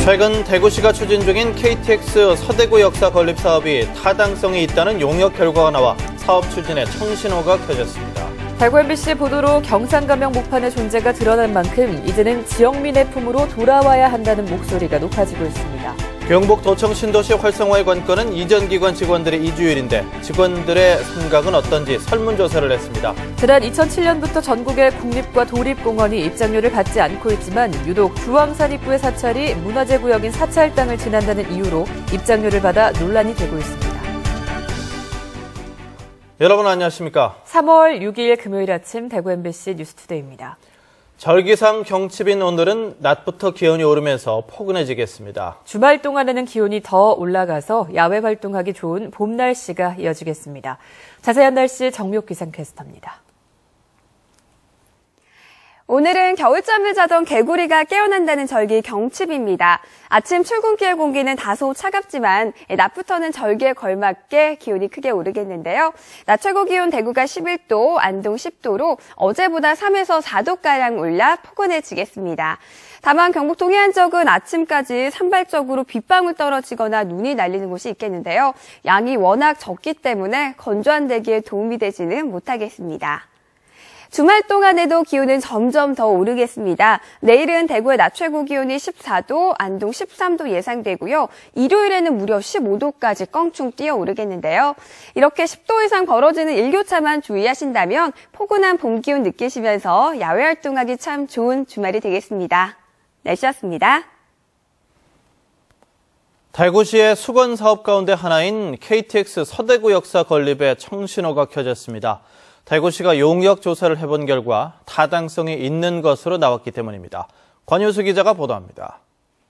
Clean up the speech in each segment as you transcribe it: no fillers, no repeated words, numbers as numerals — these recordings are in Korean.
최근 대구시가 추진 중인 KTX 서대구 역사 건립 사업이 타당성이 있다는 용역 결과가 나와 사업 추진에 청신호가 켜졌습니다. 대구 MBC 보도로 경상감명 목판의 존재가 드러난 만큼 이제는 지역민의 품으로 돌아와야 한다는 목소리가 높아지고 있습니다. 경북도청 신도시 활성화의 관건은 이전 기관 직원들의 이주율인데 직원들의 생각은 어떤지 설문조사를 했습니다. 지난 2007년부터 전국의 국립과 도립공원이 입장료를 받지 않고 있지만 유독 주황산 입구의 사찰이 문화재구역인 사찰 땅을 지난다는 이유로 입장료를 받아 논란이 되고 있습니다. 여러분 안녕하십니까? 3월 6일 금요일 아침 대구 MBC 뉴스투데이입니다. 절기상 경칩인 오늘은 낮부터 기온이 오르면서 포근해지겠습니다. 주말 동안에는 기온이 더 올라가서 야외 활동하기 좋은 봄 날씨가 이어지겠습니다. 자세한 날씨 정미옥 기상캐스터입니다. 오늘은 겨울잠을 자던 개구리가 깨어난다는 절기 경칩입니다. 아침 출근길 공기는 다소 차갑지만 낮부터는 절기에 걸맞게 기온이 크게 오르겠는데요. 낮 최고 기온 대구가 11도, 안동 10도로 어제보다 3에서 4도가량 올라 포근해지겠습니다. 다만 경북 동해안 쪽은 아침까지 산발적으로 빗방울 떨어지거나 눈이 날리는 곳이 있겠는데요. 양이 워낙 적기 때문에 건조한 대기에 도움이 되지는 못하겠습니다. 주말 동안에도 기온은 점점 더 오르겠습니다. 내일은 대구의 낮 최고 기온이 14도, 안동 13도 예상되고요. 일요일에는 무려 15도까지 껑충 뛰어오르겠는데요. 이렇게 10도 이상 벌어지는 일교차만 주의하신다면 포근한 봄 기온 느끼시면서 야외 활동하기 참 좋은 주말이 되겠습니다. 날씨였습니다. 대구시의 수건 사업 가운데 하나인 KTX 서대구 역사 건립에 청신호가 켜졌습니다. 대구시가 용역 조사를 해본 결과 타당성이 있는 것으로 나왔기 때문입니다. 권효수 기자가 보도합니다.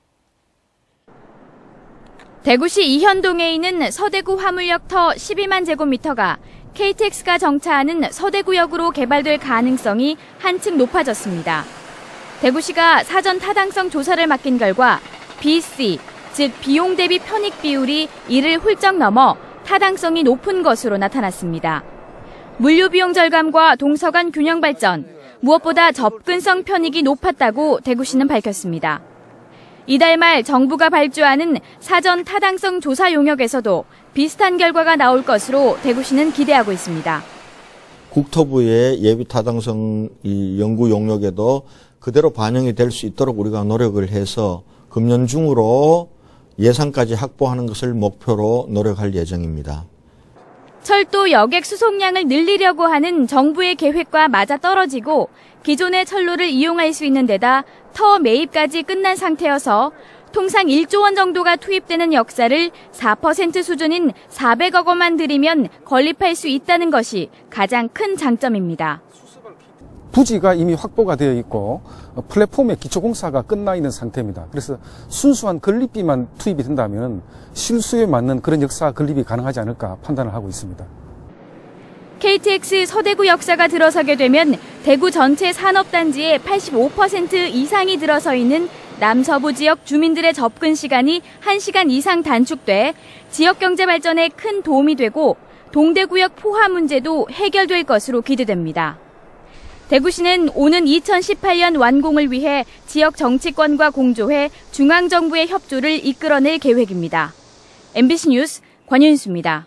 대구시 이현동에 있는 서대구 화물역터 12만 제곱미터가 KTX가 정차하는 서대구역으로 개발될 가능성이 한층 높아졌습니다. 대구시가 사전 타당성 조사를 맡긴 결과 BC, 즉 비용 대비 편익 비율이 이를 훌쩍 넘어 타당성이 높은 것으로 나타났습니다. 물류비용 절감과 동서간 균형 발전, 무엇보다 접근성 편익이 높았다고 대구시는 밝혔습니다. 이달 말 정부가 발주하는 사전 타당성 조사 용역에서도 비슷한 결과가 나올 것으로 대구시는 기대하고 있습니다. 국토부의 예비 타당성 연구 용역에도 그대로 반영이 될 수 있도록 우리가 노력을 해서 금년 중으로 예산까지 확보하는 것을 목표로 노력할 예정입니다. 철도 여객 수송량을 늘리려고 하는 정부의 계획과 맞아떨어지고 기존의 철로를 이용할 수 있는 데다 터 매입까지 끝난 상태여서 통상 1조 원 정도가 투입되는 역사를 4% 수준인 400억 원만 들이면 건립할 수 있다는 것이 가장 큰 장점입니다. 부지가 이미 확보가 되어 있고 플랫폼의 기초공사가 끝나 있는 상태입니다. 그래서 순수한 건립비만 투입이 된다면 실수에 맞는 그런 역사 건립이 가능하지 않을까 판단을 하고 있습니다. KTX 서대구 역사가 들어서게 되면 대구 전체 산업단지의 85% 이상이 들어서 있는 남서부 지역 주민들의 접근 시간이 1시간 이상 단축돼 지역 경제 발전에 큰 도움이 되고 동대구역 포화 문제도 해결될 것으로 기대됩니다. 대구시는 오는 2018년 완공을 위해 지역 정치권과 공조해 중앙정부의 협조를 이끌어낼 계획입니다. MBC 뉴스 권윤수입니다.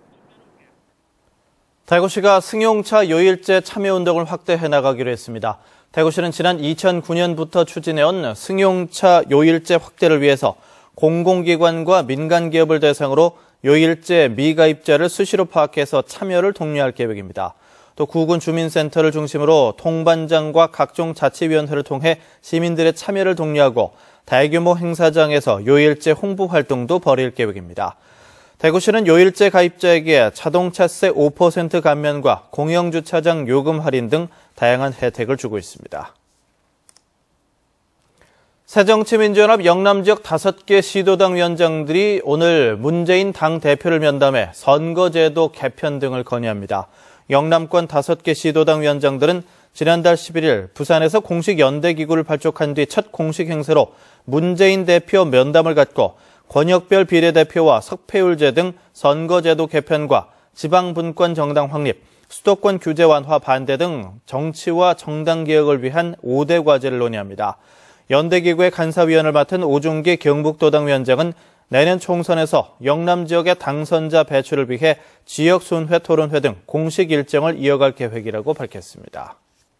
대구시가 승용차 요일제 참여운동을 확대해 나가기로 했습니다. 대구시는 지난 2009년부터 추진해온 승용차 요일제 확대를 위해서 공공기관과 민간기업을 대상으로 요일제 미가입자를 수시로 파악해서 참여를 독려할 계획입니다. 또 구군 주민센터를 중심으로 통반장과 각종 자치위원회를 통해 시민들의 참여를 독려하고 대규모 행사장에서 요일제 홍보 활동도 벌일 계획입니다. 대구시는 요일제 가입자에게 자동차세 5% 감면과 공영주차장 요금 할인 등 다양한 혜택을 주고 있습니다. 새정치민주연합 영남지역 5개 시도당 위원장들이 오늘 문재인 당대표를 면담해 선거제도 개편 등을 건의합니다. 영남권 5개 시도당 위원장들은 지난달 11일 부산에서 공식 연대기구를 발족한 뒤 첫 공식 행세로 문재인 대표 면담을 갖고 권역별 비례대표와 석패율제 등 선거제도 개편과 지방분권 정당 확립, 수도권 규제 완화 반대 등 정치와 정당 개혁을 위한 5대 과제를 논의합니다. 연대기구의 간사위원을 맡은 오중기 경북도당 위원장은 내년 총선에서 영남 지역의 당선자 배출을 위해 지역순회 토론회 등 공식 일정을 이어갈 계획이라고 밝혔습니다.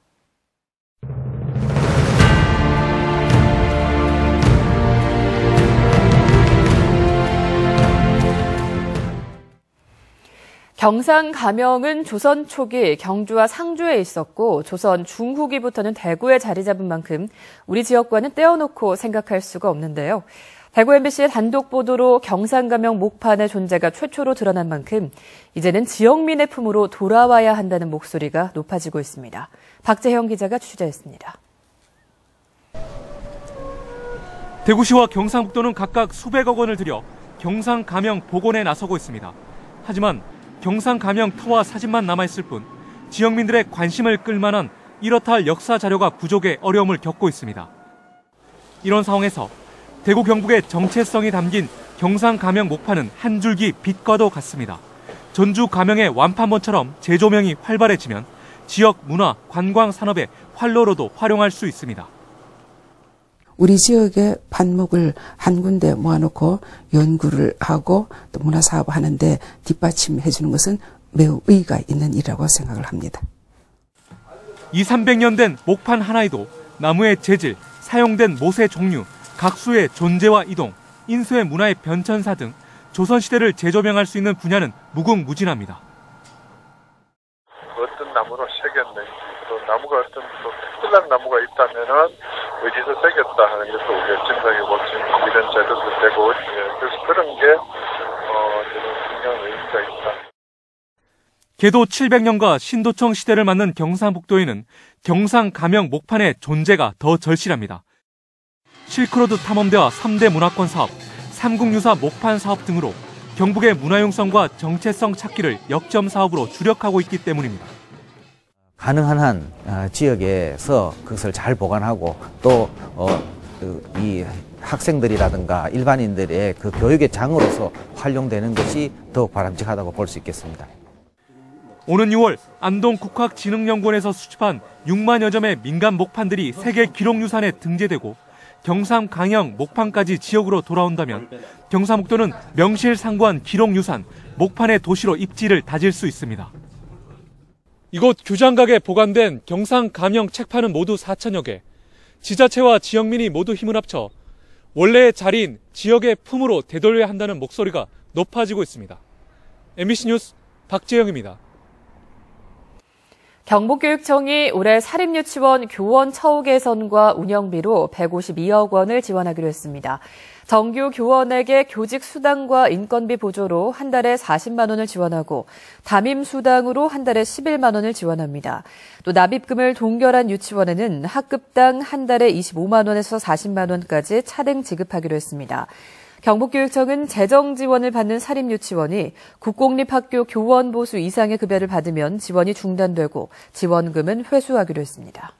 경상 가명은 조선 초기 경주와 상주에 있었고 조선 중후기부터는 대구에 자리 잡은 만큼 우리 지역과는 떼어놓고 생각할 수가 없는데요. 대구 MBC의 단독 보도로 경상 가명 목판의 존재가 최초로 드러난 만큼 이제는 지역민의 품으로 돌아와야 한다는 목소리가 높아지고 있습니다. 박재형 기자가 취재했습니다. 대구시와 경상북도는 각각 수백억 원을 들여 경상 가명 복원에 나서고 있습니다. 하지만 경상 가명 터와 사진만 남아있을 뿐 지역민들의 관심을 끌만한 이렇다 할 역사 자료가 부족해 어려움을 겪고 있습니다. 이런 상황에서 대구 경북의 정체성이 담긴 경상 가명 목판은 한 줄기 빛과도 같습니다. 전주 가명의 완판본처럼 재조명이 활발해지면 지역 문화, 관광 산업의 활로로도 활용할 수 있습니다. 우리 지역의 반목을 한 군데 모아놓고 연구를 하고 또 문화사업을 하는데 뒷받침해 주는 것은 매우 의의가 있는 일이라고 생각을 합니다. 200~300년 된 목판 하나에도 나무의 재질, 사용된 못의 종류, 각수의 존재와 이동, 인수의 문화의 변천사 등 조선시대를 재조명할 수 있는 분야는 무궁무진합니다. 어떤 나무로 새겼는지, 또 나무가 어떤 또 특별한 나무가 있다면은 어디서 새겼다 하는 것도 우리가 증명해 볼 수 있는 이런 자료도 되고, 그래서 그런 게 저는 분명 의미가 있다. 개도 700년과 신도청 시대를 맞는 경상북도에는 경상 가명 목판의 존재가 더 절실합니다. 실크로드 탐험대와 3대 문화권 사업, 삼국유사 목판 사업 등으로 경북의 문화융성과 정체성 찾기를 역점 사업으로 주력하고 있기 때문입니다. 가능한 한 지역에서 그것을 잘 보관하고 또 이 학생들이라든가 일반인들의 그 교육의 장으로서 활용되는 것이 더욱 바람직하다고 볼 수 있겠습니다. 오는 6월 안동국학진흥연구원에서 수집한 6만여 점의 민간 목판들이 세계 기록유산에 등재되고 경상 강영 목판까지 지역으로 돌아온다면 경상북도는 명실상부한 기록유산, 목판의 도시로 입지를 다질 수 있습니다. 이곳 교장각에 보관된 경상 가명 책판은 모두 4천여 개. 지자체와 지역민이 모두 힘을 합쳐 원래의 자리인 지역의 품으로 되돌려야 한다는 목소리가 높아지고 있습니다. MBC 뉴스 박재영입니다. 경북교육청이 올해 사립유치원 교원 처우 개선과 운영비로 152억 원을 지원하기로 했습니다. 정규 교원에게 교직 수당과 인건비 보조로 한 달에 40만 원을 지원하고 담임 수당으로 한 달에 11만 원을 지원합니다. 또 납입금을 동결한 유치원에는 학급당 한 달에 25만 원에서 40만 원까지 차등 지급하기로 했습니다. 경북교육청은 재정 지원을 받는 사립유치원이 국공립학교 교원 보수 이상의 급여를 받으면 지원이 중단되고 지원금은 회수하기로 했습니다.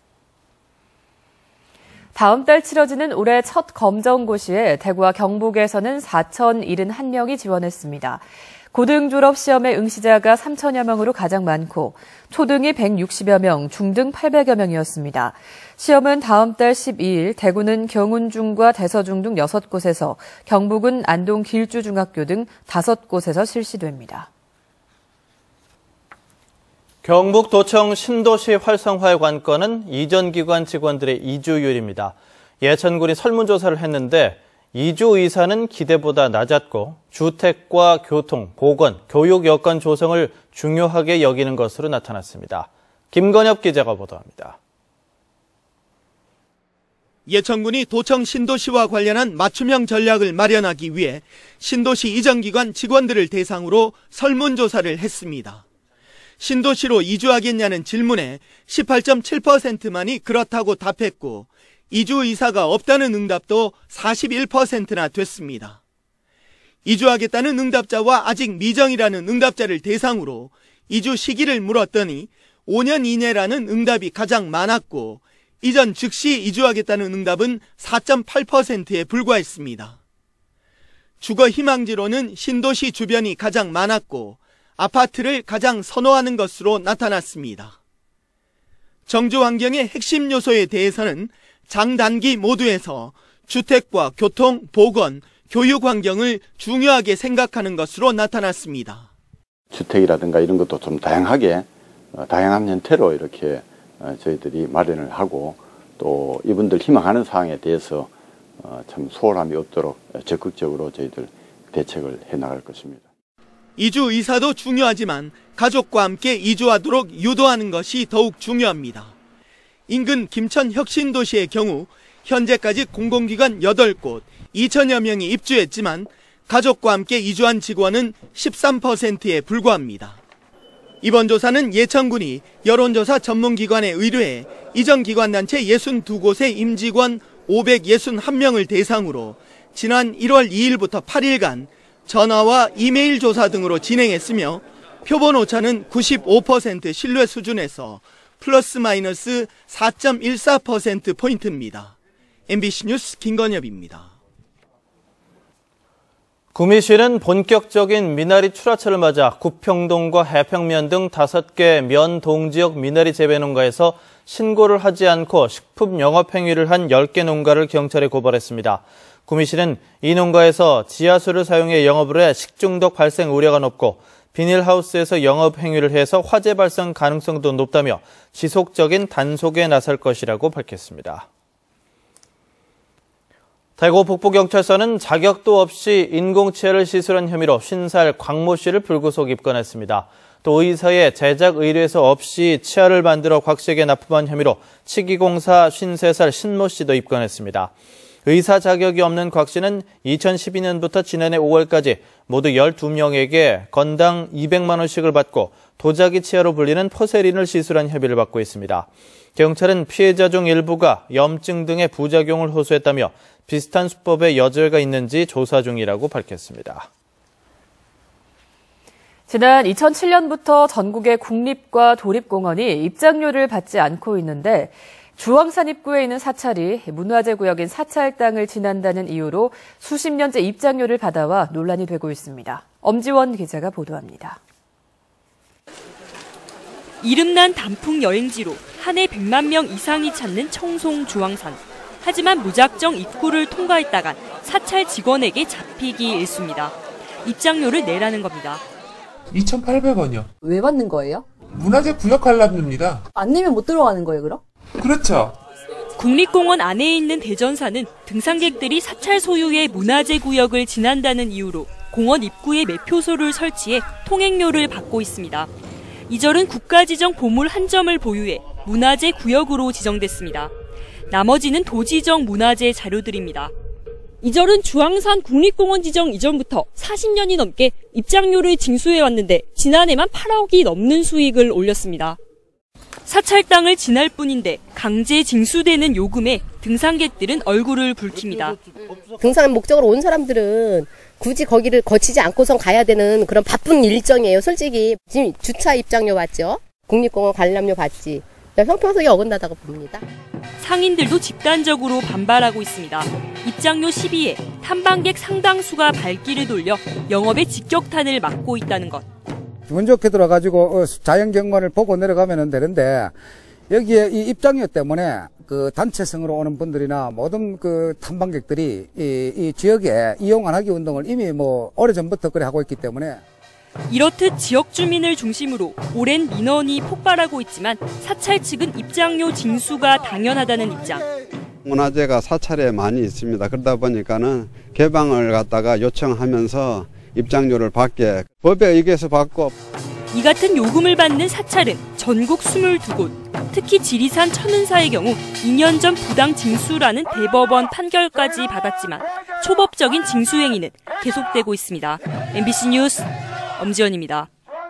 다음 달 치러지는 올해 첫 검정고시에 대구와 경북에서는 4,071명이 지원했습니다. 고등 졸업 시험의 응시자가 3천여 명으로 가장 많고 초등이 160여 명, 중등 800여 명이었습니다. 시험은 다음 달 12일 대구는 경운중과 대서중 등 6곳에서 경북은 안동 길주중학교 등 5곳에서 실시됩니다. 경북도청 신도시 활성화의 관건은 이전 기관 직원들의 이주율입니다. 예천군이 설문조사를 했는데 이주 의사는 기대보다 낮았고 주택과 교통, 보건, 교육 여건 조성을 중요하게 여기는 것으로 나타났습니다. 김건엽 기자가 보도합니다. 예천군이 도청 신도시와 관련한 맞춤형 전략을 마련하기 위해 신도시 이전기관 직원들을 대상으로 설문조사를 했습니다. 신도시로 이주하겠냐는 질문에 18.7%만이 그렇다고 답했고 이주 의사가 없다는 응답도 41%나 됐습니다. 이주하겠다는 응답자와 아직 미정이라는 응답자를 대상으로 이주 시기를 물었더니 5년 이내라는 응답이 가장 많았고 이전 즉시 이주하겠다는 응답은 4.8%에 불과했습니다. 주거 희망지로는 신도시 주변이 가장 많았고 아파트를 가장 선호하는 것으로 나타났습니다. 정주 환경의 핵심 요소에 대해서는 장단기 모두에서 주택과 교통, 보건, 교육 환경을 중요하게 생각하는 것으로 나타났습니다. 주택이라든가 이런 것도 좀 다양하게, 다양한 형태로 이렇게 저희들이 마련을 하고 또 이분들 희망하는 사항에 대해서 참 소홀함이 없도록 적극적으로 저희들 대책을 해나갈 것입니다. 이주 이사도 중요하지만 가족과 함께 이주하도록 유도하는 것이 더욱 중요합니다. 인근 김천 혁신도시의 경우 현재까지 공공기관 8곳 2천여 명이 입주했지만 가족과 함께 이주한 직원은 13%에 불과합니다. 이번 조사는 예천군이 여론조사 전문기관에 의뢰해 이전기관단체 62곳의 임직원 561명을 대상으로 지난 1월 2일부터 8일간 전화와 이메일 조사 등으로 진행했으며 표본 오차는 95% 신뢰 수준에서 플러스 마이너스 4.14%포인트입니다. MBC 뉴스 김건엽입니다. 구미시는 본격적인 미나리 출하철을 맞아 구평동과 해평면 등 5개 면 동지역 미나리 재배 농가에서 신고를 하지 않고 식품 영업 행위를 한 10개 농가를 경찰에 고발했습니다. 구미시는 이 농가에서 지하수를 사용해 영업을 해 식중독 발생 우려가 높고 비닐하우스에서 영업 행위를 해서 화재 발생 가능성도 높다며 지속적인 단속에 나설 것이라고 밝혔습니다. 대구 북부경찰서는 자격도 없이 인공치아를 시술한 혐의로 50살 광모 씨를 불구속 입건했습니다. 또 의사의 제작 의뢰서 없이 치아를 만들어 곽 씨에게 납품한 혐의로 치기공사 53살 신모 씨도 입건했습니다. 의사 자격이 없는 곽 씨는 2012년부터 지난해 5월까지 모두 12명에게 건당 200만 원씩을 받고 도자기 치아로 불리는 포세린을 시술한 혐의를 받고 있습니다. 경찰은 피해자 중 일부가 염증 등의 부작용을 호소했다며 비슷한 수법에 여절가 있는지 조사 중이라고 밝혔습니다. 지난 2007년부터 전국의 국립과 도립공원이 입장료를 받지 않고 있는데 주황산 입구에 있는 사찰이 문화재 구역인 사찰 땅을 지난다는 이유로 수십 년째 입장료를 받아와 논란이 되고 있습니다. 엄지원 기자가 보도합니다. 이름난 단풍 여행지로 한 해 100만 명 이상이 찾는 청송 주황산. 하지만 무작정 입구를 통과했다간 사찰 직원에게 잡히기 일쑤입니다. 입장료를 내라는 겁니다. 2,800원이요. 왜 받는 거예요? 문화재 구역 관람료입니다. 안 내면 못 들어가는 거예요, 그럼? 그렇죠. 국립공원 안에 있는 대전사는 등산객들이 사찰 소유의 문화재 구역을 지난다는 이유로 공원 입구에 매표소를 설치해 통행료를 받고 있습니다. 이 절은 국가지정 보물 한 점을 보유해 문화재 구역으로 지정됐습니다. 나머지는 도지정 문화재 자료들입니다. 이 절은 주황산 국립공원 지정 이전부터 40년이 넘게 입장료를 징수해왔는데 지난해만 8억이 넘는 수익을 올렸습니다. 사찰 땅을 지날 뿐인데 강제 징수되는 요금에 등산객들은 얼굴을 붉힙니다. 등산 목적으로 온 사람들은 굳이 거기를 거치지 않고선 가야 되는 그런 바쁜 일정이에요. 솔직히 지금 주차 입장료 받죠. 국립공원 관람료 받지. 형평성이 어긋나다고 봅니다. 상인들도 집단적으로 반발하고 있습니다. 입장료 시비에 탐방객 상당수가 발길을 돌려 영업의 직격탄을 맞고 있다는 것. 기분 좋게 들어가지고 자연경관을 보고 내려가면 되는데 여기에 이 입장료 때문에 그 단체성으로 오는 분들이나 모든 그 탐방객들이 이 지역에 이용 안 하기 운동을 이미 오래전부터 그래 하고 있기 때문에 이렇듯 지역 주민을 중심으로 오랜 민원이 폭발하고 있지만 사찰 측은 입장료 징수가 당연하다는 입장. 문화재가 사찰에 많이 있습니다. 그러다 보니까는 개방을 갖다가 요청하면서 입장료를 받게 법에 의해서 받고. 이 같은 요금을 받는 사찰은 전국 22곳, 특히 지리산 천은사의 경우 2년 전 부당 징수라는 대법원 판결까지 받았지만 초법적인 징수 행위는 계속되고 있습니다. MBC 뉴스 엄지연입니다.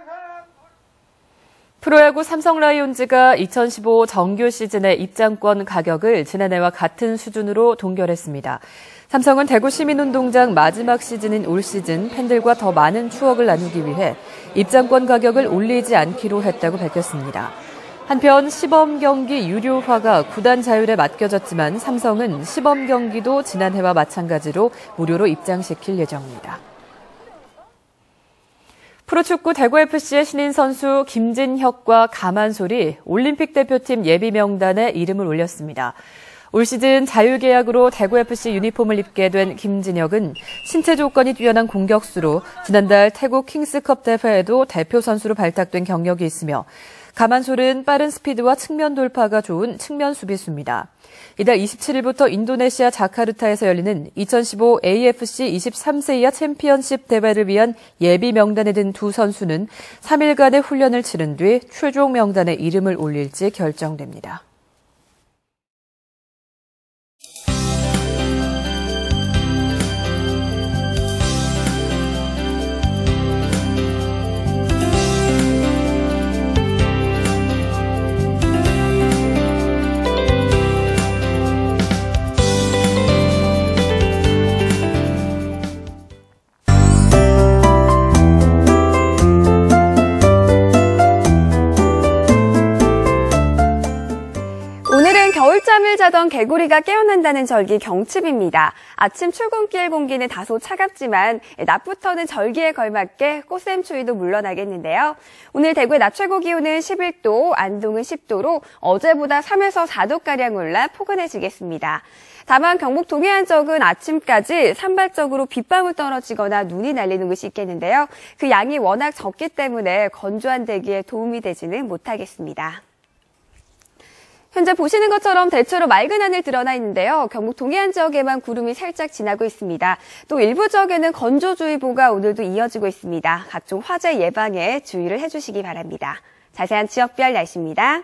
프로야구 삼성 라이온즈가 2015 정규 시즌의 입장권 가격을 지난해와 같은 수준으로 동결했습니다. 삼성은 대구 시민운동장 마지막 시즌인 올 시즌 팬들과 더 많은 추억을 나누기 위해 입장권 가격을 올리지 않기로 했다고 밝혔습니다. 한편 시범 경기 유료화가 구단 자율에 맡겨졌지만 삼성은 시범 경기도 지난해와 마찬가지로 무료로 입장시킬 예정입니다. 프로축구 대구FC의 신인 선수 김진혁과 가만솔이 올림픽 대표팀 예비 명단에 이름을 올렸습니다. 올 시즌 자유계약으로 대구FC 유니폼을 입게 된 김진혁은 신체 조건이 뛰어난 공격수로 지난달 태국 킹스컵 대회에도 대표 선수로 발탁된 경력이 있으며 가만솔은 빠른 스피드와 측면 돌파가 좋은 측면 수비수입니다. 이달 27일부터 인도네시아 자카르타에서 열리는 2015 AFC 23세 이하 챔피언십 대회를 위한 예비 명단에 든 두 선수는 3일간의 훈련을 치른 뒤 최종 명단에 이름을 올릴지 결정됩니다. 겨울잠을 자던 개구리가 깨어난다는 절기 경칩입니다. 아침 출근길 공기는 다소 차갑지만 낮부터는 절기에 걸맞게 꽃샘추위도 물러나겠는데요. 오늘 대구의 낮 최고 기온은 11도, 안동은 10도로 어제보다 3에서 4도가량 올라 포근해지겠습니다. 다만 경북 동해안 쪽은 아침까지 산발적으로 빗방울 떨어지거나 눈이 날리는 곳이 있겠는데요. 그 양이 워낙 적기 때문에 건조한 대기에 도움이 되지는 못하겠습니다. 현재 보시는 것처럼 대체로 맑은 하늘 드러나 있는데요. 경북 동해안 지역에만 구름이 살짝 지나고 있습니다. 또 일부 지역에는 건조주의보가 오늘도 이어지고 있습니다. 각종 화재 예방에 주의를 해주시기 바랍니다. 자세한 지역별 날씨입니다.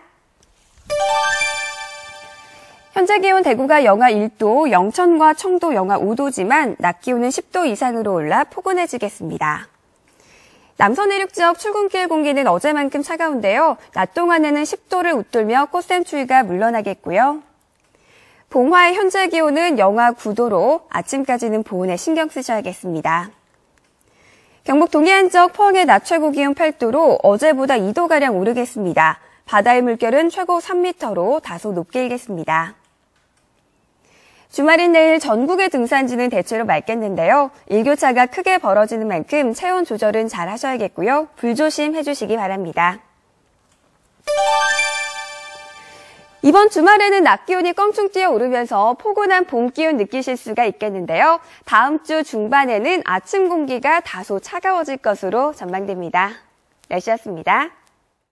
현재 기온 대구가 영하 1도, 영천과 청도 영하 5도지만 낮 기온은 10도 이상으로 올라 포근해지겠습니다. 남서 내륙 지역 출근길 공기는 어제만큼 차가운데요. 낮 동안에는 10도를 웃돌며 꽃샘추위가 물러나겠고요. 봉화의 현재 기온은 영하 9도로 아침까지는 보온에 신경 쓰셔야겠습니다. 경북 동해안 지역 포항의 낮 최고 기온 8도로 어제보다 2도가량 오르겠습니다. 바다의 물결은 최고 3m로 다소 높게 일겠습니다. 주말인 내일 전국의 등산지는 대체로 맑겠는데요. 일교차가 크게 벌어지는 만큼 체온 조절은 잘 하셔야겠고요. 불조심 해주시기 바랍니다. 이번 주말에는 낮 기온이 껑충 뛰어오르면서 포근한 봄 기운 느끼실 수가 있겠는데요. 다음 주 중반에는 아침 공기가 다소 차가워질 것으로 전망됩니다. 날씨였습니다.